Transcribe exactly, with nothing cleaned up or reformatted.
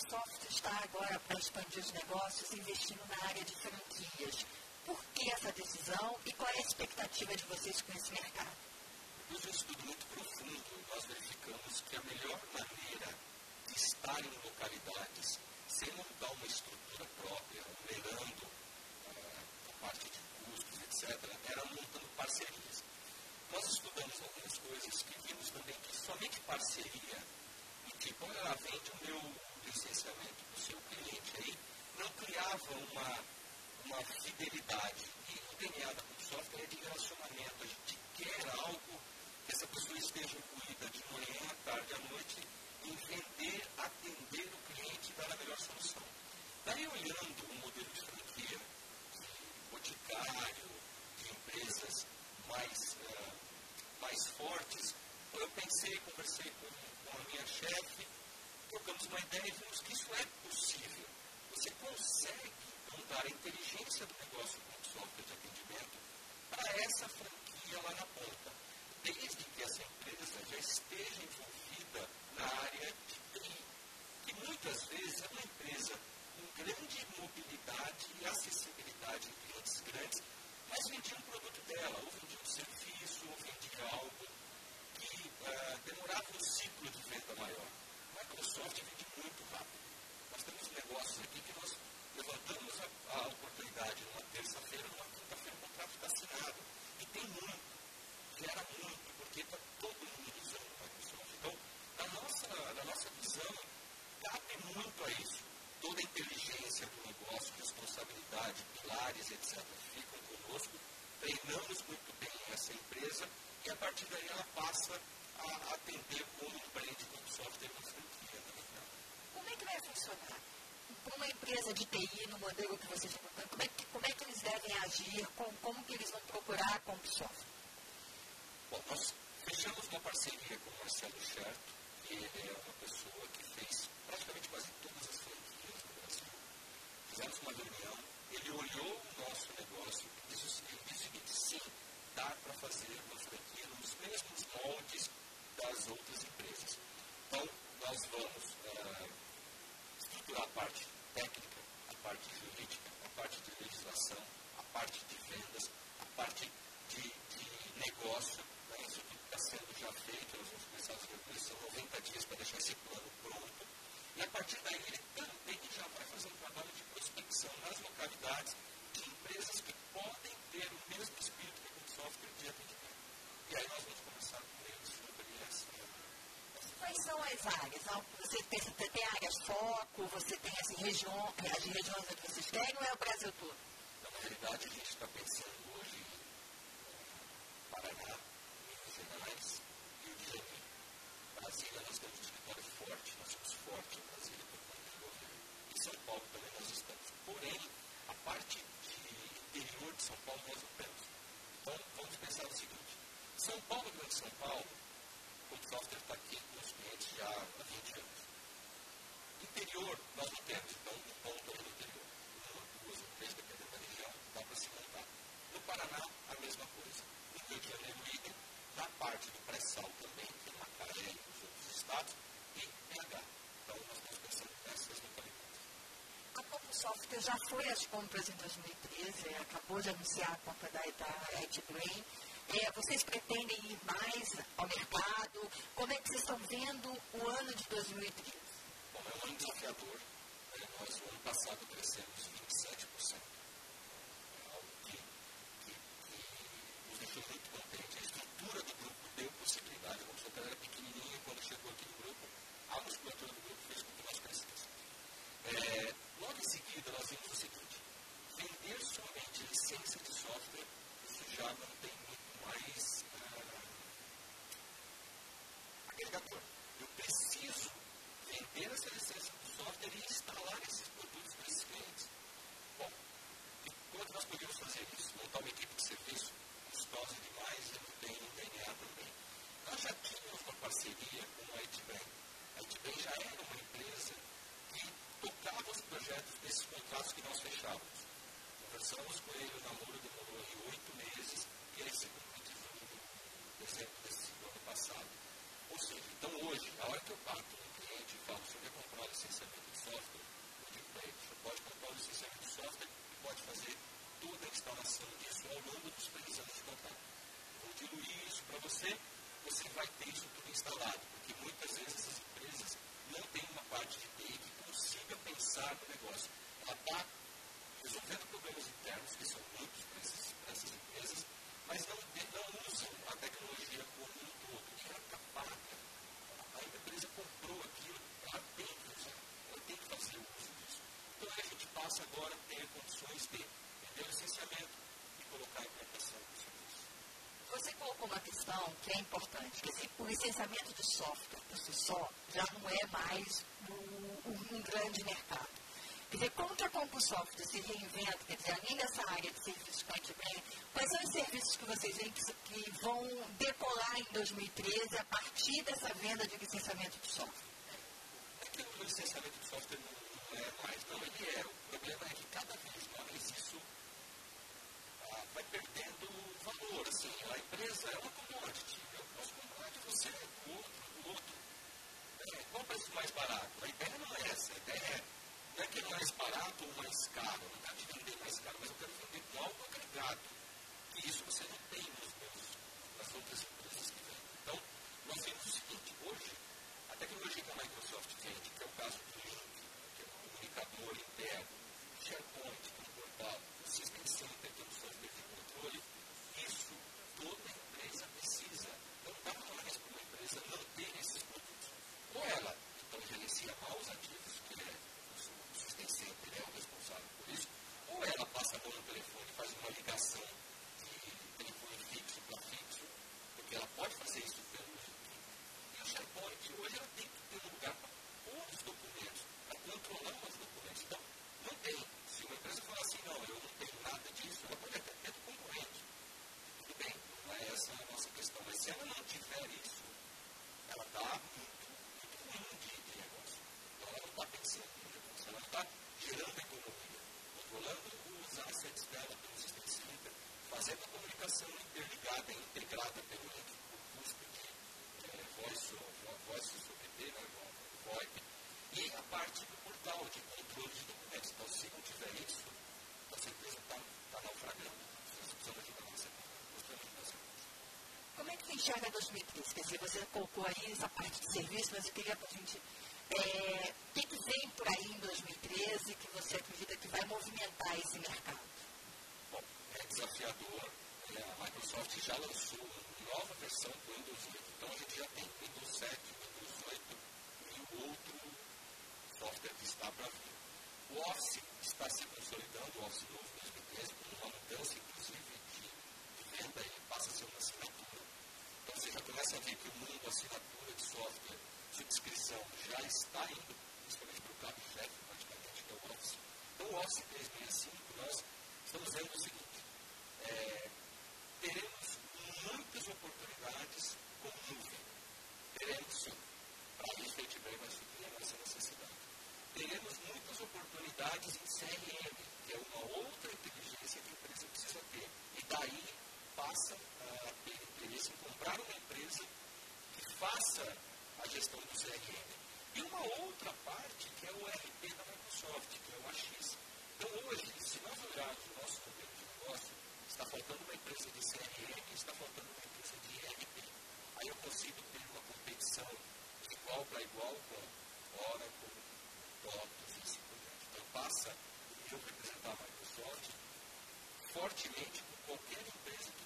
CompuSoft está agora para expandir os negócios, investindo na área de franquias. Por que essa decisão e qual é a expectativa de vocês com esse mercado? Depois de um estudo muito profundo, nós verificamos que a melhor maneira de estar em localidades sem montar uma estrutura própria, onerando uh, a parte de custos, etcétera, era montando parcerias. Nós estudamos algumas coisas que vimos também que somente parceria, e que quando ela vende o meu licenciamento para o seu cliente aí, não criava uma, uma fidelidade. E o D N A da CompuSoft é de relacionamento. A gente quer algo que essa pessoa esteja incluída de manhã, à tarde, à noite, em vender, atender o cliente e dar a melhor solução. Daí, olhando o modelo de franquia, de boticário, de empresas mais, uh, mais fortes, eu pensei, conversei com, com a minha chefe, trocamos uma ideia e vimos que isso é possível. Você consegue montar a inteligência do negócio com software de atendimento para essa franquia lá na ponta, desde que essa empresa já esteja envolvida na área de T I, que muitas vezes é uma empresa com grande mobilidade e acessibilidade em clientes grandes, mas vendia um produto dela, ou vendia um serviço, ou vendia algo que uh, demorava um ciclo de venda maior. A Microsoft vende muito rápido. Nós temos negócios aqui que nós levantamos a, a oportunidade numa terça-feira, numa quinta-feira o contrato está assinado. E tem muito, gera muito, porque está todo mundo usando a Microsoft. Então, na nossa, na nossa visão, cabe muito a isso. Toda a inteligência do negócio, responsabilidade, pilares, etcétera, ficam conosco, treinamos muito bem essa empresa e a partir daí ela passa a atender como um brand como software na franquia. Como é que vai funcionar? Para uma empresa de T I, no modelo que vocês estão contando, como é que, como é que eles devem agir, com, como que eles vão procurar a CompuSoft? Bom, nós fechamos uma parceria com o Marcelo Scherto, que ele é uma pessoa que fez praticamente quase todas as franquias do Brasil. Fizemos uma reunião, ele olhou o nosso negócio e disse, ele disse o seguinte, sim, dá para fazer uma franquia nos mesmos moldes das outras empresas. Então, nós vamos uh, estruturar a parte técnica, a parte jurídica, a parte de legislação, a parte de vendas, a parte de, de negócio. Né? Isso tudo está sendo já feito, nós vamos começar as reuniões, são noventa dias para deixar esse plano pronto. E a partir daí ele também já vai fazer um trabalho de prospecção nas localidades de empresas que podem ter o mesmo espírito que o software de atendimento. E aí nós vamos conversar com eles sobre essa. Quais são as áreas? Você tem, você tem áreas foco, você tem assim, região, as regiões onde vocês querem ou é o Brasil todo? Então, na realidade, a gente está pensando hoje em Paraná, Minas Gerais, Rio de Janeiro. Brasília, nós temos um escritório forte, nós somos fortes em Brasília por conta do governo. Em São Paulo também nós estamos. Porém, a parte de interior de São Paulo nós não temos. Então, vamos pensar o seguinte. São Paulo, Grande São Paulo, o software está aqui com os clientes já há vinte anos. Interior, nós não temos, então um ponto aí no interior. Uma, duas ou três, dependendo da região, dá para se montar. No Paraná, a mesma coisa. No Rio de Janeiro, idem. Na parte do pré-sal também, tem Macaé e os outros estados, e B H. Então, nós estamos pensando nessas localidades. A CompuSoft já foi às compras em dois mil e treze, acabou de anunciar a compra da, da EdBrain. É, vocês pretendem ir mais ao mercado? Como é que vocês estão vendo o ano de dois mil e treze? Bom, é um ano desafiador. É, nós, no ano passado, crescemos vinte e sete por cento. É algo que, que, que nos deixou muito contentes. A estrutura do grupo deu possibilidade. A musculatura era pequenininha quando chegou aqui no grupo. A musculatura do grupo fez com que nós crescêssemos. É, logo em seguida, nós vimos o seguinte. Vender somente licença de software, isso já não tem muito mais uh, agregador. Eu preciso vender essa licença do software e instalar esses produtos para esses clientes. Bom, e como nós podemos fazer isso? Montar uma equipe de serviço custosa demais e não tem D N A também. Nós já tínhamos uma parceria com a EdBrain. A EdBrain já era uma empresa que tocava os projetos desses contratos que nós fechávamos. Conversamos com ele, o namoro demorou aí oito meses e ele se concretizou em dezembro desse ano passado. Ou seja, então hoje, a hora que eu bato no cliente e falo, se eu quer comprar licenciamento de software, entrar no negócio. Ela está resolvendo problemas internos, que são muitos para essas empresas, mas não, não usam a tecnologia como um todo. E ela está paga. A empresa comprou aquilo, ela tem que usar, ela tem que fazer o uso disso. Então a gente passa agora a ter condições de vender o licenciamento e colocar a implantação do serviço. Você colocou uma questão que é importante, que assim, o licenciamento de software por si só já não é mais um, um grande mercado. Quer dizer, como que a CompuSoft se reinventa, quer dizer, além dessa área de serviços com a Edbrain, quais são os serviços que vocês veem que, que vão decolar em dois mil e treze a partir dessa venda de licenciamento de software? É que o licenciamento de software não, não é mais, não, ele é. O problema é que cada vez mais isso ah, vai perdendo valor, assim, a empresa é uma commodity, eu posso comprar de você, do outro, do outro. É, qual o preço mais barato? A ideia não é essa, a ideia é não é que é mais barato ou mais caro, eu não quero te vender mais caro, mas eu quero vender com algo agregado. E isso você não tem nos meus, nas outras empresas que vendem. Então, nós vemos o seguinte, hoje, a tecnologia que a Microsoft vende, que é o caso do Link, que é um comunicador interno, SharePoint, que é um portal, o System Center, que é um software de controle, isso toda empresa precisa. Não dá mais para uma empresa não ter esses produtos. Ou ela, então, gerencia mal os ativos, que é tem sempre, é o responsável por isso, ou ela passa a mão no telefone e faz uma ligação de telefone fixo para fixo, porque ela pode fazer isso pelo link. E o SharePoint, hoje, ela tem que ter um lugar para pôr os documentos, para controlar os documentos. Então, não tem. Se uma empresa falar assim, não, eu não tenho nada disso, ela pode até ter do concorrente. Tudo bem, não é essa a nossa questão. Mas se ela não tiver isso, ela está muito, muito ruim de, de negócio. Então, ela não está pensando no negócio, ela está gerando economia, controlando os assets dela pelo System Center, fazendo a comunicação interligada e integrada pelo link por custo de é, voice, voice sobre I P, né, VoIP, e a parte do portal de controle de documentos. Então, se não tiver isso, a empresa está tá naufragando. Vocês precisam ajudar nossa empresa. Como é que você enxerga dois mil e treze? Quer dizer, você colocou aí essa parte de serviço, mas eu queria para a gente... É, o que, que vem por aí em dois mil e treze que você acredita que vai movimentar esse mercado? Bom, é desafiador. É, a Microsoft já lançou uma nova versão do Windows oito. Então, a gente já tem Windows sete, Windows oito e o outro software que está para vir. O Office está se consolidando, o Office novo dois mil e treze, com uma mudança, inclusive, de, de venda, ele passa a ser uma assinatura. Então, você já começa a ver que o mundo, assinatura de software, subscrição, já está indo, principalmente para o cabo-chefe, praticamente, que é o Office. Então, o Office trezentos e sessenta e cinco, nós estamos vendo o seguinte, é, teremos muitas oportunidades com nuvem. Teremos, sim. Para isso, a gente vai suprir a nossa necessidade. Teremos muitas oportunidades em C R M, que é uma outra inteligência que a empresa precisa ter. E daí passa a ter interesse em comprar uma empresa que faça a gestão do C R M. E uma outra parte que é o E R P da Microsoft, que é o A X. Então, hoje, se nós olharmos o nosso modelo de negócio, está faltando uma empresa de C R M e está faltando uma empresa de E R P. Aí eu consigo ter uma competição de igual para igual com Oracle, TOTOS e assim por diante. Então, passa eu representar a Microsoft fortemente com qualquer empresa que